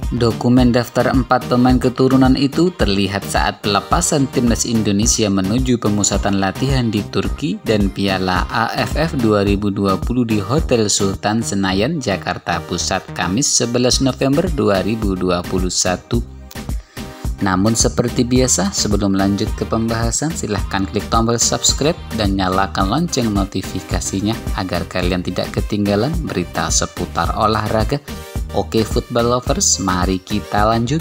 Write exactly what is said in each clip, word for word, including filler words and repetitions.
Dokumen daftar empat pemain keturunan itu terlihat saat pelepasan timnas Indonesia menuju pemusatan latihan di Turki dan Piala A F F dua ribu dua puluh di Hotel Sultan Senayan, Jakarta Pusat, Kamis sebelas November dua ribu dua puluh satu. Namun seperti biasa, sebelum lanjut ke pembahasan, silahkan klik tombol subscribe dan nyalakan lonceng notifikasinya agar kalian tidak ketinggalan berita seputar olahraga. Oke football lovers, mari kita lanjut.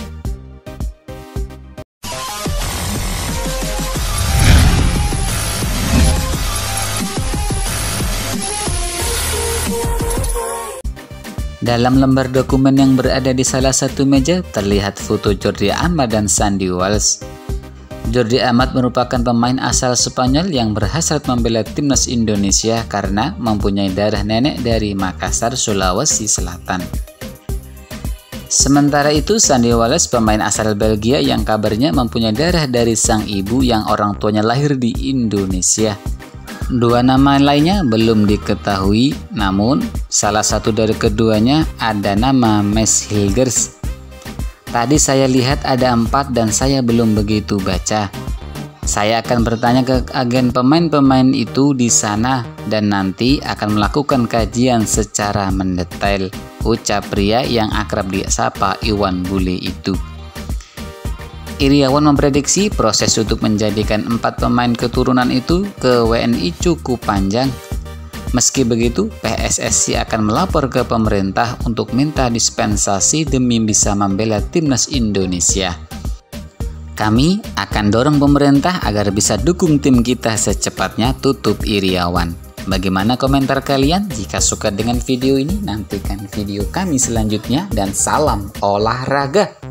Dalam lembar dokumen yang berada di salah satu meja terlihat foto Jordi Amat dan Sandy Walsh. Jordi Amat merupakan pemain asal Spanyol yang berhasrat membela timnas Indonesia karena mempunyai darah nenek dari Makassar, Sulawesi Selatan. Sementara itu Sandy Walsh pemain asal Belgia yang kabarnya mempunyai darah dari sang ibu yang orang tuanya lahir di Indonesia. Dua nama lainnya belum diketahui, namun salah satu dari keduanya ada nama Mads Hilgers. Tadi saya lihat ada empat dan saya belum begitu baca. Saya akan bertanya ke agen pemain-pemain itu di sana dan nanti akan melakukan kajian secara mendetail, ucap pria yang akrab disapa Iwan Bule itu. Iriawan memprediksi proses untuk menjadikan empat pemain keturunan itu ke W N I cukup panjang. Meski begitu, P S S I akan melapor ke pemerintah untuk minta dispensasi demi bisa membela timnas Indonesia. Kami akan dorong pemerintah agar bisa dukung tim kita secepatnya, tutup Iriawan. Bagaimana komentar kalian? Jika suka dengan video ini, nantikan video kami selanjutnya dan salam olahraga.